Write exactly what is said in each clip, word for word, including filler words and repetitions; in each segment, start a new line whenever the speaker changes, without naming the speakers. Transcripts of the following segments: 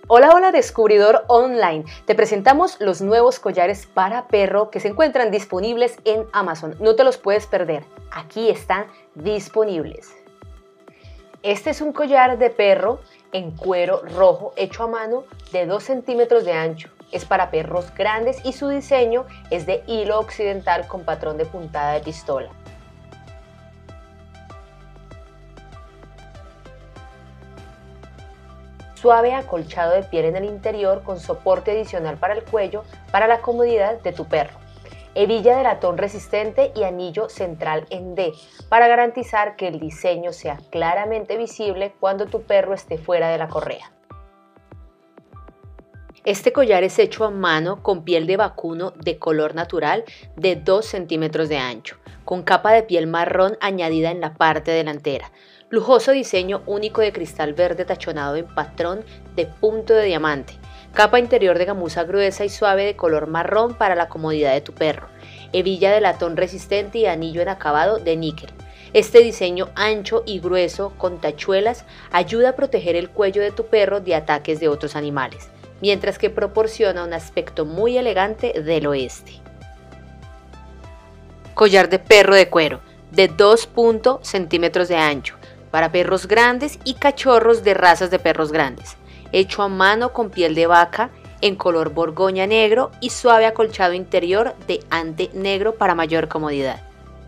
Hola, hola descubridor online, te presentamos los nuevos collares para perro que se encuentran disponibles en Amazon. No te los puedes perder, aquí están disponibles. Este es un collar de perro en cuero rojo hecho a mano de dos centímetros de ancho. Es para perros grandes y su diseño es de hilo occidental con patrón de puntada de pistola. Suave acolchado de piel en el interior con soporte adicional para el cuello para la comodidad de tu perro. Hebilla de latón resistente y anillo central en D para garantizar que el diseño sea claramente visible cuando tu perro esté fuera de la correa. Este collar es hecho a mano con piel de vacuno de color natural de dos centímetros de ancho, con capa de piel marrón añadida en la parte delantera. Lujoso diseño único de cristal verde tachonado en patrón de punto de diamante. Capa interior de gamuza gruesa y suave de color marrón para la comodidad de tu perro. Hebilla de latón resistente y anillo en acabado de níquel. Este diseño ancho y grueso con tachuelas ayuda a proteger el cuello de tu perro de ataques de otros animales, mientras que proporciona un aspecto muy elegante del oeste. Collar de perro de cuero de dos centímetros de ancho para perros grandes y cachorros de razas de perros grandes, hecho a mano con piel de vaca en color borgoña negro y suave acolchado interior de ante negro para mayor comodidad.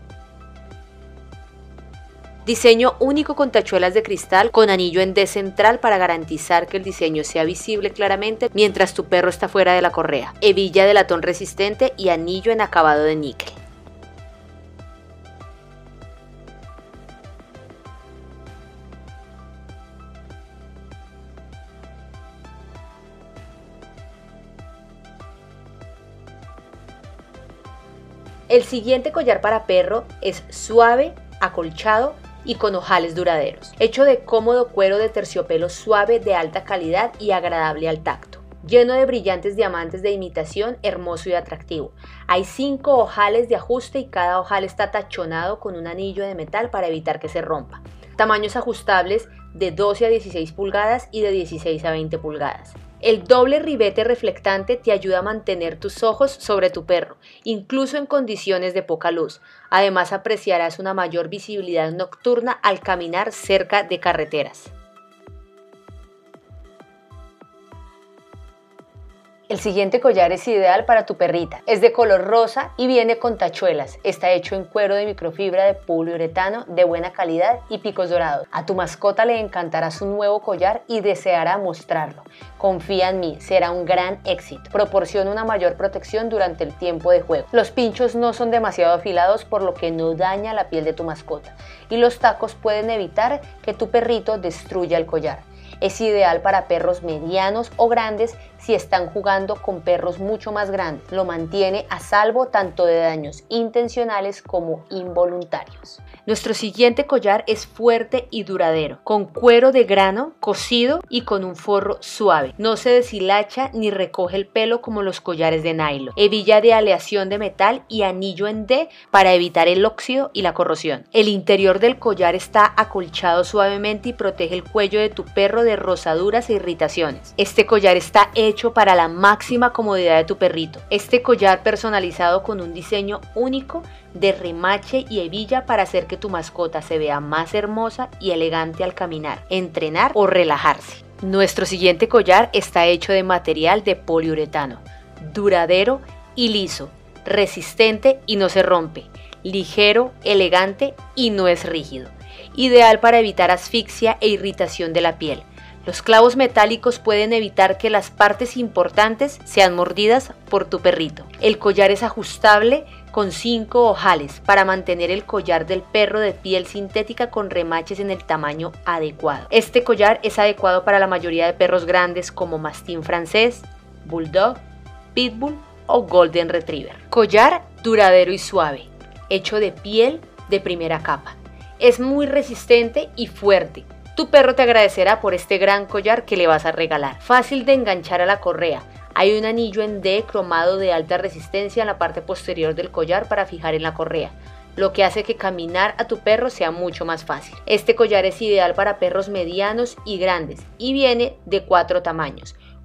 Diseño único con tachuelas de cristal con anillo en D central para garantizar que el diseño sea visible claramente mientras tu perro está fuera de la correa. Hebilla de latón resistente y anillo en acabado de níquel. El siguiente collar para perro es suave, acolchado y con ojales duraderos, hecho de cómodo cuero de terciopelo suave de alta calidad y agradable al tacto, lleno de brillantes diamantes de imitación, hermoso y atractivo. Hay cinco ojales de ajuste y cada ojal está tachonado con un anillo de metal para evitar que se rompa. Tamaños ajustables de doce a dieciséis pulgadas y de dieciséis a veinte pulgadas. El doble ribete reflectante te ayuda a mantener tus ojos sobre tu perro, incluso en condiciones de poca luz. Además, apreciarás una mayor visibilidad nocturna al caminar cerca de carreteras. El siguiente collar es ideal para tu perrita. Es de color rosa y viene con tachuelas. Está hecho en cuero de microfibra de poliuretano de buena calidad y picos dorados. A tu mascota le encantará su nuevo collar y deseará mostrarlo. Confía en mí, será un gran éxito. Proporciona una mayor protección durante el tiempo de juego. Los pinchos no son demasiado afilados, por lo que no daña la piel de tu mascota. Y los tacos pueden evitar que tu perrito destruya el collar. Es ideal para perros medianos o grandes si están jugando con perros mucho más grandes. Lo mantiene a salvo tanto de daños intencionales como involuntarios. Nuestro siguiente collar es fuerte y duradero, con cuero de grano cosido y con un forro suave. No se deshilacha ni recoge el pelo como los collares de nylon. Hebilla de aleación de metal y anillo en D para evitar el óxido y la corrosión. El interior del collar está acolchado suavemente y protege el cuello de tu perro de rosaduras e irritaciones. Este collar está hecho para la máxima comodidad de tu perrito. Este collar personalizado con un diseño único de remache y hebilla para hacer que tu mascota se vea más hermosa y elegante al caminar, entrenar o relajarse. Nuestro siguiente collar está hecho de material de poliuretano, duradero y liso, resistente y no se rompe, ligero, elegante y no es rígido. Ideal para evitar asfixia e irritación de la piel. Los clavos metálicos pueden evitar que las partes importantes sean mordidas por tu perrito. El collar es ajustable con cinco ojales para mantener el collar del perro de piel sintética con remaches en el tamaño adecuado. Este collar es adecuado para la mayoría de perros grandes como mastín francés, bulldog, pitbull o golden retriever. Collar duradero y suave, hecho de piel de primera capa. Es muy resistente y fuerte. Tu perro te agradecerá por este gran collar que le vas a regalar. Fácil de enganchar a la correa. Hay un anillo en D cromado de alta resistencia en la parte posterior del collar para fijar en la correa, lo que hace que caminar a tu perro sea mucho más fácil. Este collar es ideal para perros medianos y grandes y viene de cuatro tamaños: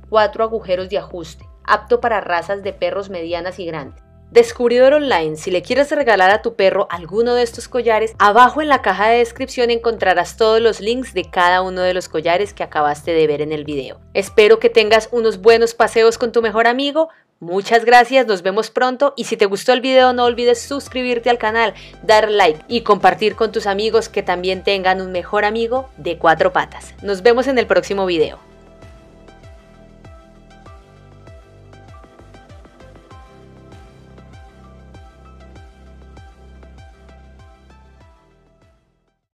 cuatro agujeros de ajuste, apto para razas de perros medianas y grandes. Descubridor Online, si le quieres regalar a tu perro alguno de estos collares, abajo en la caja de descripción encontrarás todos los links de cada uno de los collares que acabaste de ver en el video. Espero que tengas unos buenos paseos con tu mejor amigo. Muchas gracias, nos vemos pronto y si te gustó el video no olvides suscribirte al canal, dar like y compartir con tus amigos que también tengan un mejor amigo de cuatro patas. Nos vemos en el próximo video.